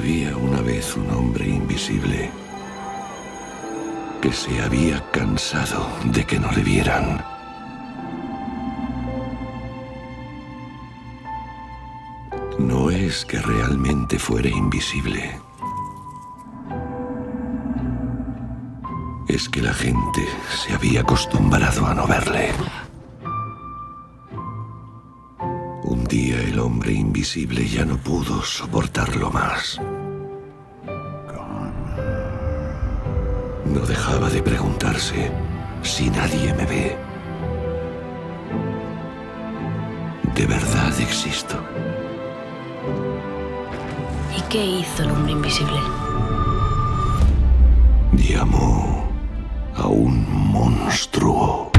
Había una vez un hombre invisible que se había cansado de que no le vieran. No es que realmente fuera invisible. Es que la gente se había acostumbrado a no verle. Un día el hombre invisible ya no pudo soportarlo más. No dejaba de preguntarse si nadie me ve. ¿De verdad existo? ¿Y qué hizo el hombre invisible? Llamó a un monstruo.